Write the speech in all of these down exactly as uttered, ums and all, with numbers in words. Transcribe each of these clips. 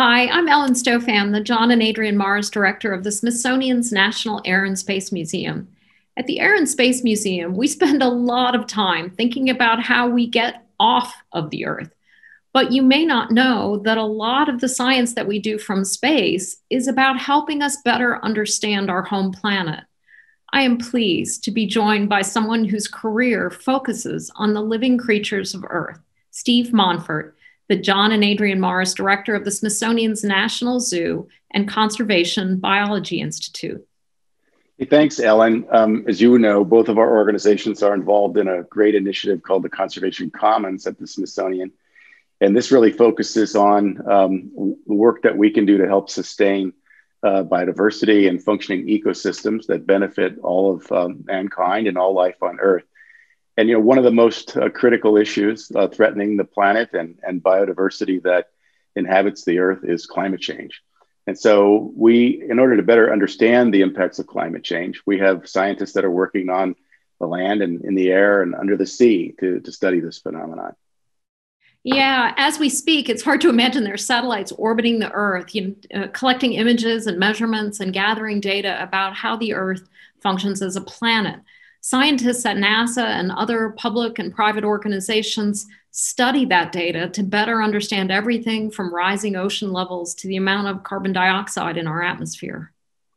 Hi, I'm Ellen Stofan, the John and Adrian Mars Director of the Smithsonian's National Air and Space Museum. At the Air and Space Museum, we spend a lot of time thinking about how we get off of the Earth. But you may not know that a lot of the science that we do from space is about helping us better understand our home planet. I am pleased to be joined by someone whose career focuses on the living creatures of Earth, Steve Monfort, the John and Adrian Mars Director of the Smithsonian's National Zoo and Conservation Biology Institute. Hey, thanks, Ellen. Um, as you know, both of our organizations are involved in a great initiative called the Conservation Commons at the Smithsonian. And this really focuses on um, the work that we can do to help sustain uh, biodiversity and functioning ecosystems that benefit all of um, mankind and all life on Earth. And, you know, one of the most uh, critical issues uh, threatening the planet and, and biodiversity that inhabits the Earth is climate change. And so we, in order to better understand the impacts of climate change, we have scientists that are working on the land and in the air and under the sea to, to study this phenomenon. Yeah, as we speak, it's hard to imagine there are satellites orbiting the Earth, you know, uh, collecting images and measurements and gathering data about how the Earth functions as a planet. Scientists at NASA and other public and private organizations study that data to better understand everything from rising ocean levels to the amount of carbon dioxide in our atmosphere.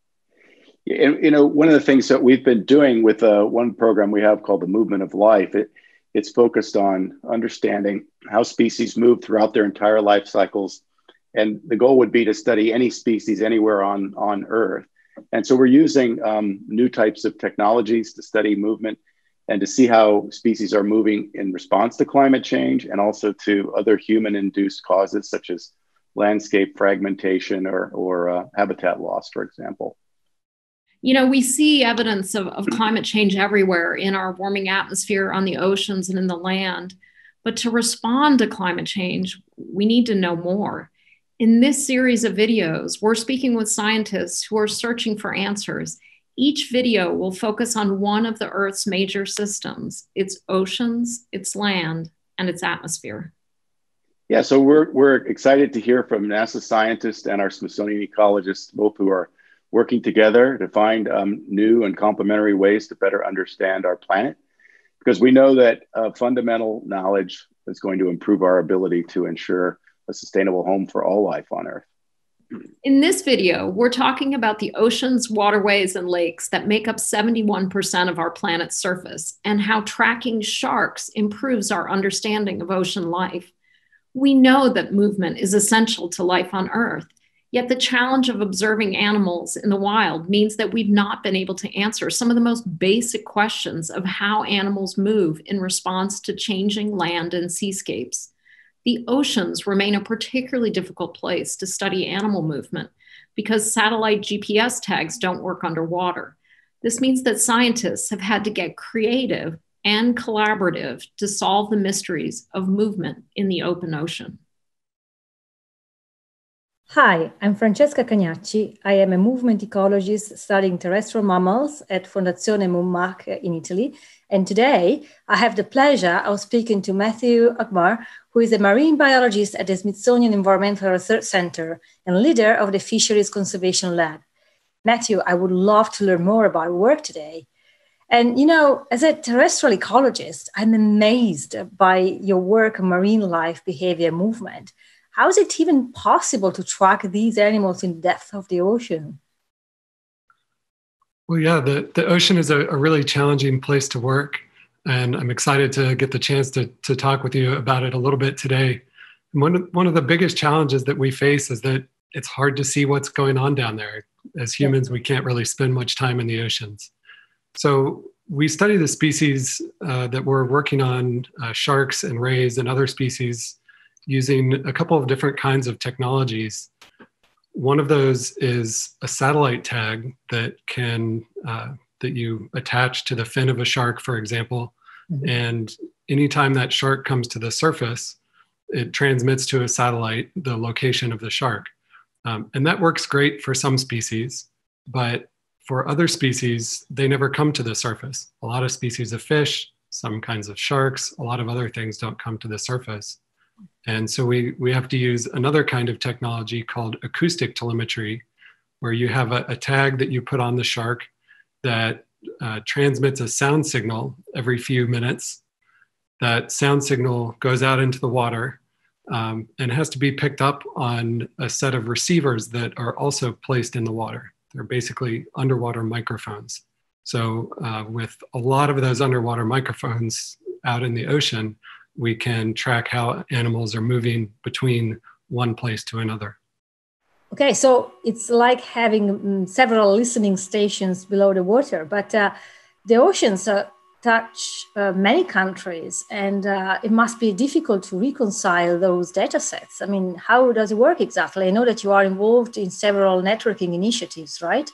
And, you know, one of the things that we've been doing with uh, one program we have called the Movement of Life, it, it's focused on understanding how species move throughout their entire life cycles. And the goal would be to study any species anywhere on, on Earth. And so we're using um, new types of technologies to study movement and to see how species are moving in response to climate change and also to other human-induced causes such as landscape fragmentation or, or uh, habitat loss, for example. You know, we see evidence of, of climate change everywhere in our warming atmosphere, on the oceans and in the land. But to respond to climate change, we need to know more. In this series of videos, we're speaking with scientists who are searching for answers. Each video will focus on one of the Earth's major systems, its oceans, its land, and its atmosphere. Yeah, so we're, we're excited to hear from NASA scientists and our Smithsonian ecologists, both who are working together to find um, new and complementary ways to better understand our planet, because we know that uh, fundamental knowledge is going to improve our ability to ensure a sustainable home for all life on Earth. In this video, we're talking about the oceans, waterways, and lakes that make up seventy-one percent of our planet's surface and how tracking sharks improves our understanding of ocean life. We know that movement is essential to life on Earth, yet the challenge of observing animals in the wild means that we've not been able to answer some of the most basic questions of how animals move in response to changing land and seascapes. The oceans remain a particularly difficult place to study animal movement because satellite G P S tags don't work underwater. This means that scientists have had to get creative and collaborative to solve the mysteries of movement in the open ocean. Hi, I'm Francesca Cagnacci. I am a movement ecologist studying terrestrial mammals at Fondazione Mummac in Italy. And today I have the pleasure of speaking to Matthew Ogburn, who is a marine biologist at the Smithsonian Environmental Research Center and leader of the Fisheries Conservation Lab. Matthew, I would love to learn more about your work today. And, you know, as a terrestrial ecologist, I'm amazed by your work on marine life, behavior, movement. How is it even possible to track these animals in the depth of the ocean? Well, yeah, the, the ocean is a, a really challenging place to work. And I'm excited to get the chance to, to talk with you about it a little bit today. And one of, one of the biggest challenges that we face is that it's hard to see what's going on down there. As humans, we can't really spend much time in the oceans. So we study the species uh, that we're working on, uh, sharks and rays and other species, using a couple of different kinds of technologies. One of those is a satellite tag that can uh, that you attach to the fin of a shark, for example. Mm-hmm. And anytime that shark comes to the surface, it transmits to a satellite the location of the shark. Um, and that works great for some species, but for other species, they never come to the surface. A lot of species of fish, some kinds of sharks, a lot of other things don't come to the surface. And so we, we have to use another kind of technology called acoustic telemetry, where you have a, a tag that you put on the shark that uh, transmits a sound signal every few minutes. That sound signal goes out into the water um, and has to be picked up on a set of receivers that are also placed in the water. They're basically underwater microphones. So uh, with a lot of those underwater microphones out in the ocean, we can track how animals are moving between one place to another. Okay, so it's like having um, several listening stations below the water, but uh, the oceans uh, touch uh, many countries, and uh, it must be difficult to reconcile those data sets. I mean, how does it work exactly? I know that you are involved in several networking initiatives, right?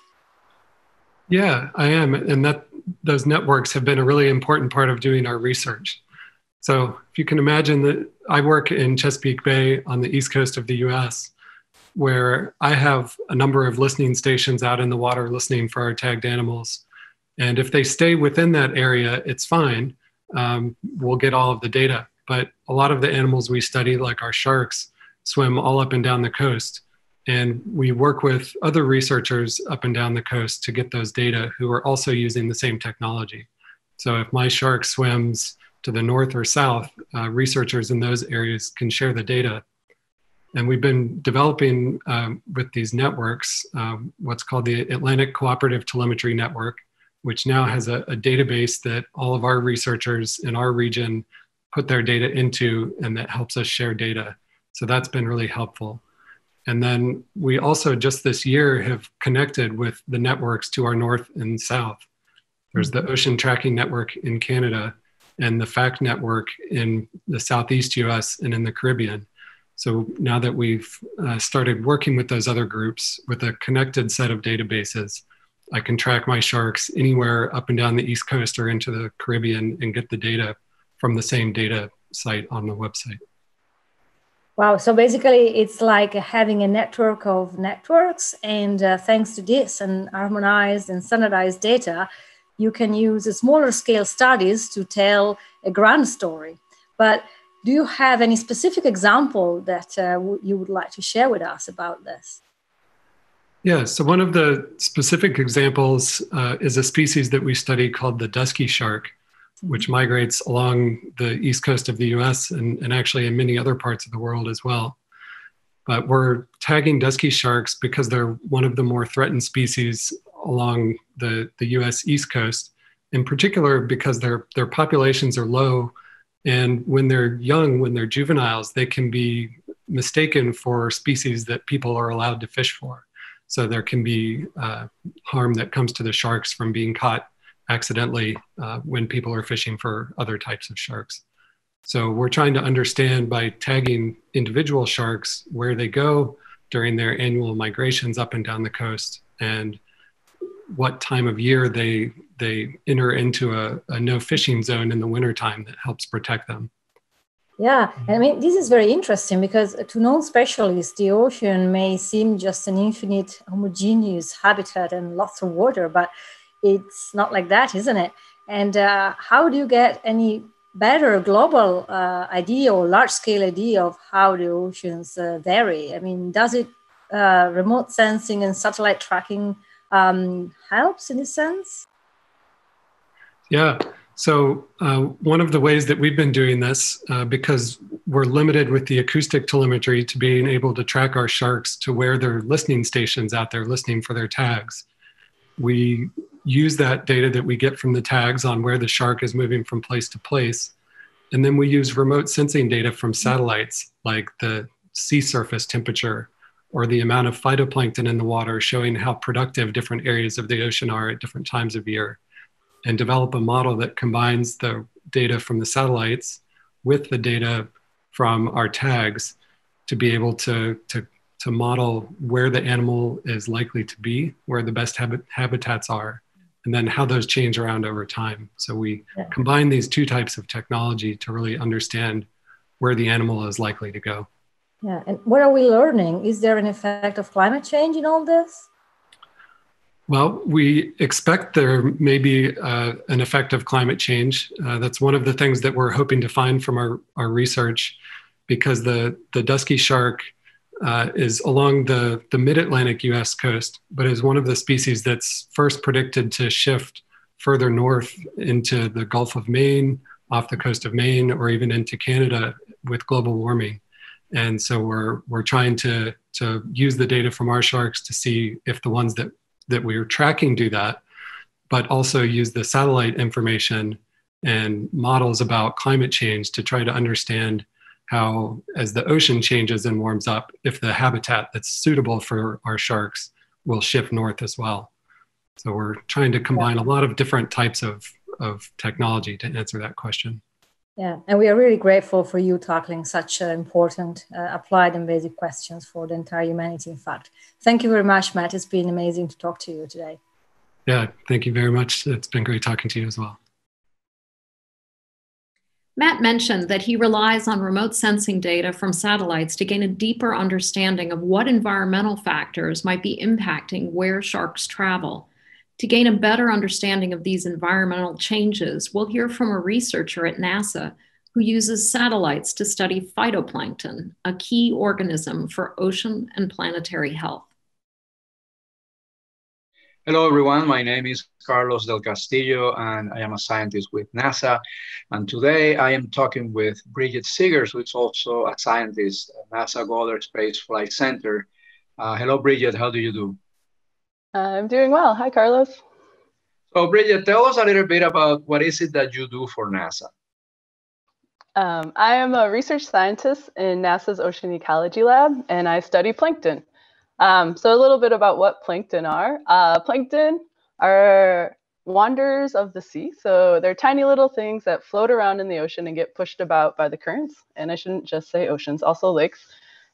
Yeah, I am, and that those networks have been a really important part of doing our research. So if you can imagine that I work in Chesapeake Bay on the east coast of the U S, where I have a number of listening stations out in the water listening for our tagged animals. And if they stay within that area, it's fine. Um, we'll get all of the data. But a lot of the animals we study, like our sharks, swim all up and down the coast. And we work with other researchers up and down the coast to get those data who are also using the same technology. So if my shark swims to the north or south, uh, researchers in those areas can share the data. And we've been developing um, with these networks, um, what's called the Atlantic Cooperative Telemetry Network, which now has a, a database that all of our researchers in our region put their data into, and that helps us share data. So that's been really helpful. And then we also just this year have connected with the networks to our north and south. There's the Ocean Tracking Network in Canada and the FACT network in the Southeast U S and in the Caribbean. So now that we've uh, started working with those other groups with a connected set of databases, I can track my sharks anywhere up and down the East Coast or into the Caribbean and get the data from the same data site on the website. Wow, so basically it's like having a network of networks, and uh, thanks to this and harmonized and standardized data, you can use smaller scale studies to tell a grand story. But do you have any specific example that uh, w- you would like to share with us about this? Yeah, so one of the specific examples uh, is a species that we study called the dusky shark, which migrates along the east coast of the U S and, and actually in many other parts of the world as well. But we're tagging dusky sharks because they're one of the more threatened species along the, the U S East Coast, in particular because their, their populations are low. And when they're young, when they're juveniles, they can be mistaken for species that people are allowed to fish for. So there can be uh, harm that comes to the sharks from being caught accidentally uh, when people are fishing for other types of sharks. So we're trying to understand by tagging individual sharks where they go during their annual migrations up and down the coast and what time of year they they enter into a, a no fishing zone in the wintertime that helps protect them. Yeah, I mean, this is very interesting because to non-specialists, the ocean may seem just an infinite homogeneous habitat and lots of water, but it's not like that, isn't it? And uh, how do you get any better global uh, idea or large-scale idea of how the oceans uh, vary? I mean, does it uh, remote sensing and satellite tracking um, helps in this sense? Yeah. So uh, one of the ways that we've been doing this, uh, because we're limited with the acoustic telemetry to being able to track our sharks to where their listening stations out there listening for their tags, we use that data that we get from the tags on where the shark is moving from place to place. And then we use remote sensing data from satellites, like the sea surface temperature or the amount of phytoplankton in the water, showing how productive different areas of the ocean are at different times of year, and develop a model that combines the data from the satellites with the data from our tags to be able to, to, to model where the animal is likely to be, where the best habit, habitats are, and then how those change around over time. So we yeah. combine these two types of technology to really understand where the animal is likely to go. Yeah, and what are we learning? Is there an effect of climate change in all this? Well, we expect there may be uh, an effect of climate change. Uh, that's one of the things that we're hoping to find from our, our research because the, the dusky shark uh, is along the, the mid-Atlantic U S coast, but is one of the species that's first predicted to shift further north into the Gulf of Maine, off the coast of Maine, or even into Canada with global warming. And so we're, we're trying to, to use the data from our sharks to see if the ones that, that we're tracking do that, but also use the satellite information and models about climate change to try to understand how, as the ocean changes and warms up, if the habitat that's suitable for our sharks will shift north as well. So we're trying to combine a lot of different types of, of technology to answer that question. Yeah, and we are really grateful for you tackling such uh, important uh, applied and basic questions for the entire humanity, in fact. Thank you very much, Matt. It's been amazing to talk to you today. Yeah, thank you very much. It's been great talking to you as well. Matt mentioned that he relies on remote sensing data from satellites to gain a deeper understanding of what environmental factors might be impacting where sharks travel. To gain a better understanding of these environmental changes, we'll hear from a researcher at NASA who uses satellites to study phytoplankton, a key organism for ocean and planetary health. Hello, everyone. My name is Carlos Del Castillo, and I am a scientist with NASA. And today I am talking with Bridget Seegers, who is also a scientist at NASA Goddard Space Flight Center. Uh, hello, Bridget. How do you do? I'm doing well. Hi, Carlos. So, Bridget, tell us a little bit about what is it that you do for NASA? Um, I am a research scientist in NASA's Ocean Ecology Lab, and I study plankton. Um, so a little bit about what plankton are. Uh, plankton are wanderers of the sea. So they're tiny little things that float around in the ocean and get pushed about by the currents. And I shouldn't just say oceans, also lakes.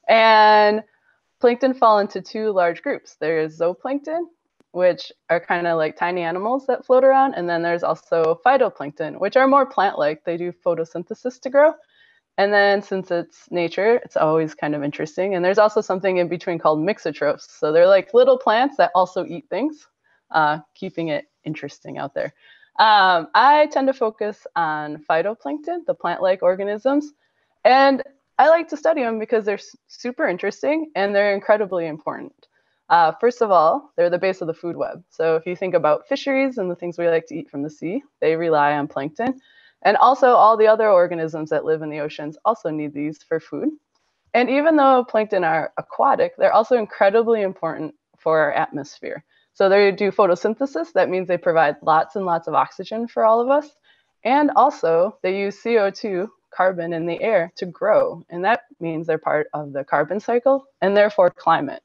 And plankton fall into two large groups. There's zooplankton, which are kind of like tiny animals that float around. And then there's also phytoplankton, which are more plant-like. They do photosynthesis to grow. And then since it's nature, it's always kind of interesting. And there's also something in between called mixotrophs. So they're like little plants that also eat things, uh, keeping it interesting out there. Um, I tend to focus on phytoplankton, the plant-like organisms. And I like to study them because they're super interesting and they're incredibly important. Uh, first of all, they're the base of the food web. So if you think about fisheries and the things we like to eat from the sea, they rely on plankton. And also all the other organisms that live in the oceans also need these for food. And even though plankton are aquatic, they're also incredibly important for our atmosphere. So they do photosynthesis. That means they provide lots and lots of oxygen for all of us. And also they use C O two, carbon in the air, to grow. And that means they're part of the carbon cycle and therefore climate.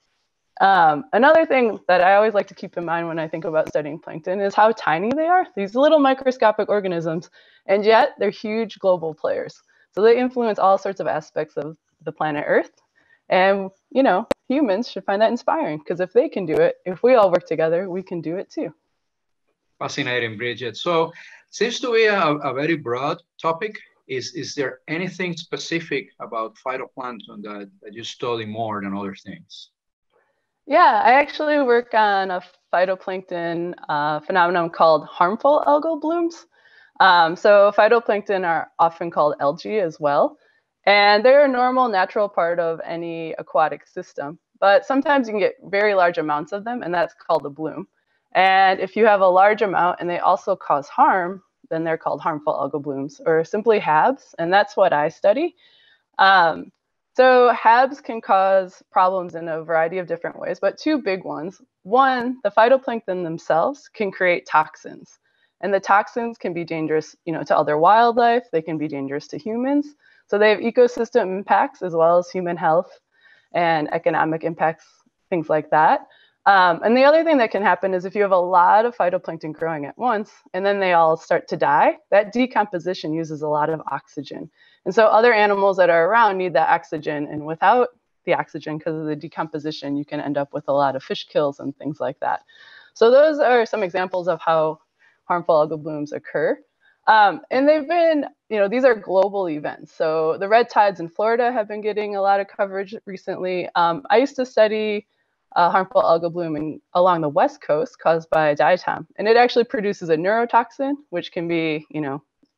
Um, another thing that I always like to keep in mind when I think about studying plankton is how tiny they are, these little microscopic organisms, and yet they're huge global players. So they influence all sorts of aspects of the planet Earth. And, you know, humans should find that inspiring because if they can do it, if we all work together, we can do it too. Fascinating, Bridget. So seems to be a, a very broad topic. Is, is there anything specific about phytoplankton that, that you study more than other things? Yeah, I actually work on a phytoplankton uh, phenomenon called harmful algal blooms. Um, so phytoplankton are often called algae as well. And they're a normal, natural part of any aquatic system. But sometimes you can get very large amounts of them, and that's called a bloom. And if you have a large amount and they also cause harm, then they're called harmful algal blooms, or simply H A Bs. And that's what I study. Um, So H A Bs can cause problems in a variety of different ways, but two big ones. One, the phytoplankton themselves can create toxins. And the toxins can be dangerous, you know, to other wildlife. They can be dangerous to humans. So they have ecosystem impacts as well as human health and economic impacts, things like that. Um, and the other thing that can happen is if you have a lot of phytoplankton growing at once, and then they all start to die, that decomposition uses a lot of oxygen. And so other animals that are around need that oxygen. And without the oxygen, because of the decomposition, you can end up with a lot of fish kills and things like that. So those are some examples of how harmful algal blooms occur. Um, and they've been, you know, these are global events. So the red tides in Florida have been getting a lot of coverage recently. Um, I used to study uh, harmful algal bloom in, along the West Coast caused by diatom. And it actually produces a neurotoxin, which can be, you know,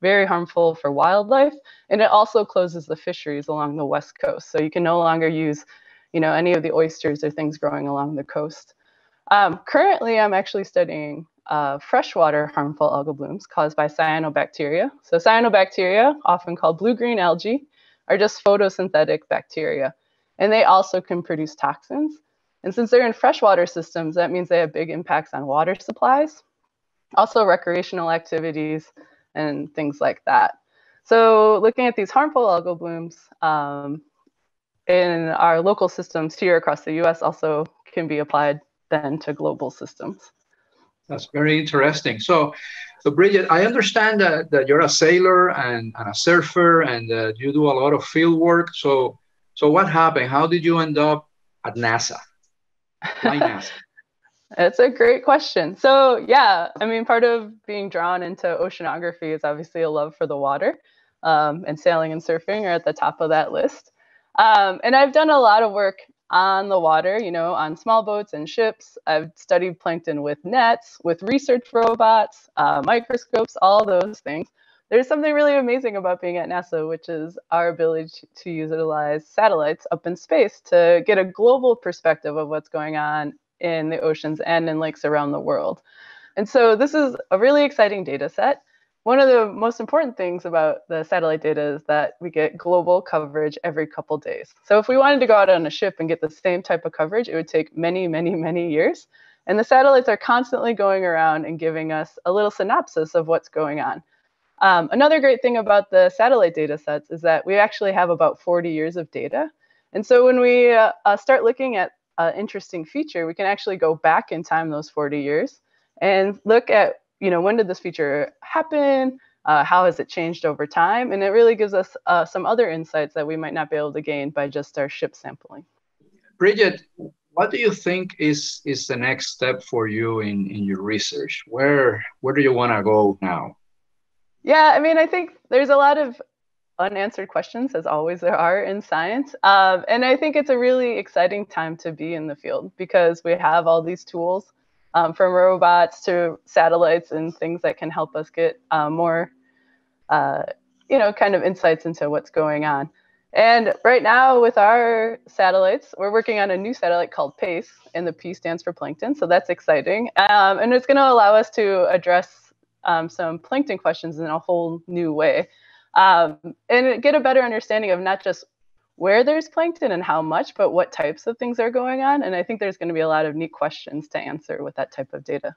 very harmful for wildlife. And it also closes the fisheries along the West Coast. So you can no longer use, you know, any of the oysters or things growing along the coast. Um, currently, I'm actually studying uh, freshwater harmful algal blooms caused by cyanobacteria. So cyanobacteria, often called blue-green algae, are just photosynthetic bacteria. And they also can produce toxins. And since they're in freshwater systems, that means they have big impacts on water supplies, also recreational activities, and things like that. So looking at these harmful algal blooms um, in our local systems here across the U S also can be applied then to global systems. That's very interesting. So, so Bridget, I understand that, that you're a sailor and, and a surfer, and uh, you do a lot of field work. So, so what happened? How did you end up at NASA? Why NASA? It's a great question. So yeah, I mean, part of being drawn into oceanography is obviously a love for the water, um, and sailing and surfing are at the top of that list. Um, and I've done a lot of work on the water, you know, on small boats and ships. I've studied plankton with nets, with research robots, uh, microscopes, all those things. There's something really amazing about being at NASA, which is our ability to utilize satellites up in space to get a global perspective of what's going on in the oceans and in lakes around the world. And so this is a really exciting data set. One of the most important things about the satellite data is that we get global coverage every couple days. So if we wanted to go out on a ship and get the same type of coverage, it would take many, many, many years. And the satellites are constantly going around and giving us a little synopsis of what's going on. Um, another great thing about the satellite data sets is that we actually have about forty years of data. And so when we uh, uh, start looking at an interesting feature, we can actually go back in time those forty years and look at, you know, when did this feature happen? Uh, how has it changed over time? And it really gives us uh, some other insights that we might not be able to gain by just our ship sampling. Bridget, what do you think is, is the next step for you in, in your research? Where, where do you want to go now? Yeah, I mean, I think there's a lot of unanswered questions, as always there are in science. Um, and I think it's a really exciting time to be in the field because we have all these tools, um, from robots to satellites and things that can help us get uh, more, uh, you know, kind of insights into what's going on. And right now with our satellites, we're working on a new satellite called PACE, and the P stands for plankton. So that's exciting. Um, and it's going to allow us to address um, some plankton questions in a whole new way. Um, and get a better understanding of not just where there's plankton and how much, but what types of things are going on. And I think there's going to be a lot of neat questions to answer with that type of data.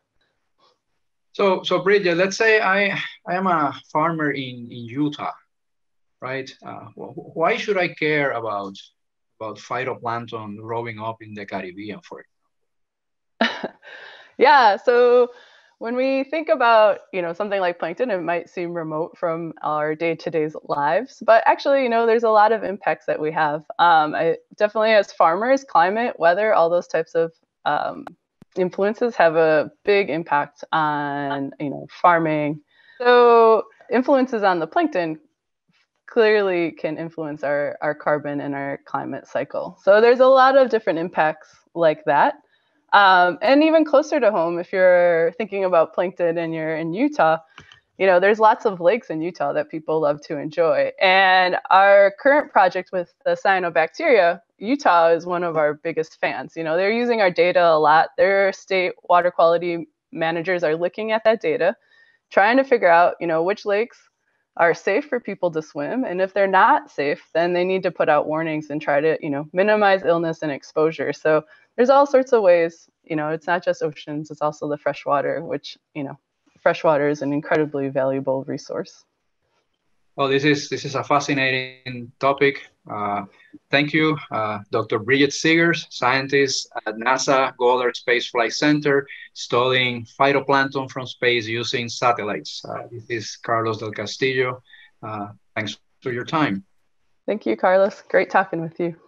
So, so Bridget, let's say I, I am a farmer in, in Utah, right? Uh, why should I care about, about phytoplankton growing up in the Caribbean, for example? Yeah, so when we think about, you know, something like plankton, it might seem remote from our day-to-day lives, but actually, you know, there's a lot of impacts that we have. Um, I, definitely as farmers, climate, weather, all those types of um, influences have a big impact on, you know, farming. So influences on the plankton clearly can influence our, our carbon and our climate cycle. So there's a lot of different impacts like that. Um, and even closer to home, if you're thinking about plankton and you're in Utah, you know, there's lots of lakes in Utah that people love to enjoy. And our current project with the cyanobacteria, Utah is one of our biggest fans. You know, they're using our data a lot. Their state water quality managers are looking at that data, trying to figure out, you know, which lakes are safe for people to swim. And if they're not safe, then they need to put out warnings and try to, you know, minimize illness and exposure. So there's all sorts of ways, you know, it's not just oceans, it's also the freshwater, which, you know, freshwater is an incredibly valuable resource. Well, this is this is a fascinating topic. Uh, thank you, uh, Doctor Bridget Seegers, scientist at NASA Goddard Space Flight Center, studying phytoplankton from space using satellites. Uh, this is Carlos Del Castillo. Uh, thanks for your time. Thank you, Carlos. Great talking with you.